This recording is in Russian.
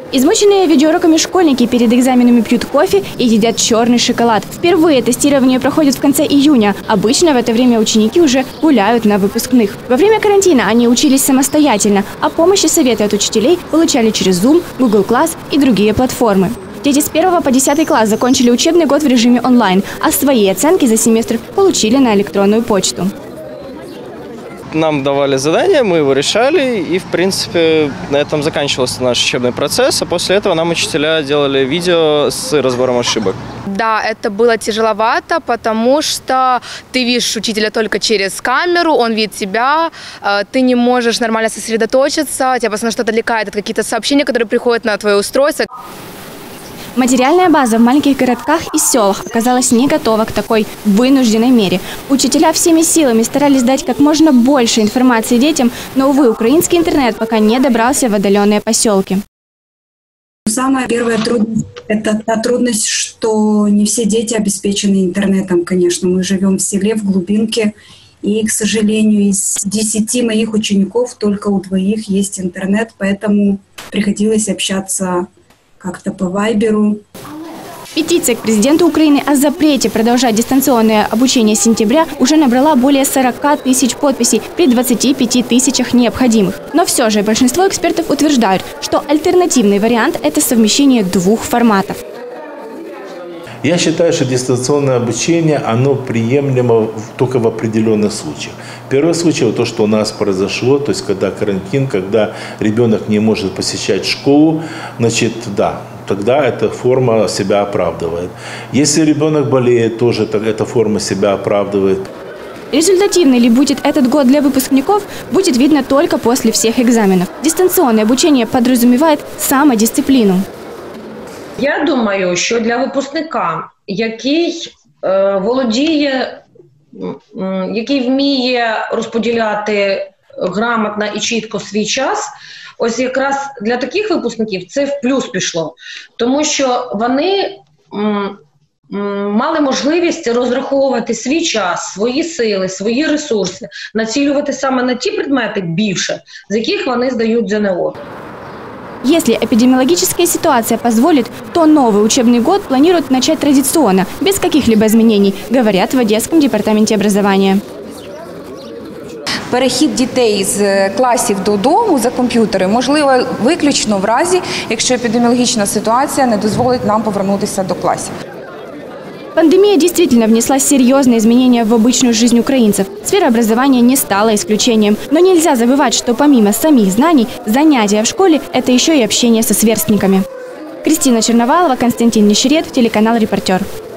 Измученные видеоуроками школьники перед экзаменами пьют кофе и едят черный шоколад. Впервые тестирование проходит в конце июня. Обычно в это время ученики уже гуляют на выпускных. Во время карантина они учились самостоятельно, а помощь и советы от учителей получали через Zoom, Google Class и другие платформы. Дети с 1 по 10 класс закончили учебный год в режиме онлайн, а свои оценки за семестр получили на электронную почту. Нам давали задание, мы его решали, и, в принципе, на этом заканчивался наш учебный процесс. А после этого нам учителя делали видео с разбором ошибок. Да, это было тяжеловато, потому что ты видишь учителя только через камеру, он видит тебя, ты не можешь нормально сосредоточиться, тебя постоянно что-то отвлекает от каких-то сообщений, которые приходят на твое устройство. Материальная база в маленьких городках и селах оказалась не готова к такой вынужденной мере. Учителя всеми силами старались дать как можно больше информации детям, но, увы, украинский интернет пока не добрался в отдаленные поселки. Самая первая трудность – это та трудность, что не все дети обеспечены интернетом, конечно. Мы живем в селе, в глубинке, и, к сожалению, из 10 моих учеников только у 2 есть интернет, поэтому приходилось общаться как-то по вайберу. Петиция к президенту Украины о запрете продолжать дистанционное обучение с сентября уже набрала более 40 тысяч подписей при 25 тысячах необходимых. Но все же большинство экспертов утверждают, что альтернативный вариант – это совмещение 2 форматов. Я считаю, что дистанционное обучение, оно приемлемо только в определенных случаях. Первый случай – то, что у нас произошло, то есть когда карантин, когда ребенок не может посещать школу, значит, да, тогда эта форма себя оправдывает. Если ребенок болеет, тоже эта форма себя оправдывает. Результативный ли будет этот год для выпускников, будет видно только после всех экзаменов. Дистанционное обучение подразумевает самодисциплину. Я думаю, що для випускника, який володіє, який вміє розподіляти грамотно і чітко свій час, ось якраз для таких випускників це в плюс пішло. Тому що вони мали можливість розраховувати свій час, свої сили, свої ресурси, націлювати саме на ті предмети більше, з яких вони здають ЗНО. Если эпидемиологическая ситуация позволит, то новый учебный год планируют начать традиционно, без каких-либо изменений, говорят в Одесском департаменте образования. Перехід дітей з класів додому за комп'ютери можливо виключно в разі, якщо епідеміологічна ситуація не дозволить нам повернутися до класів. Пандемия действительно внесла серьезные изменения в обычную жизнь украинцев. Сфера образования не стала исключением. Но нельзя забывать, что помимо самих знаний, занятия в школе – это еще и общение со сверстниками. Кристина Черновалова, Константин Нищерет, телеканал «Репортер».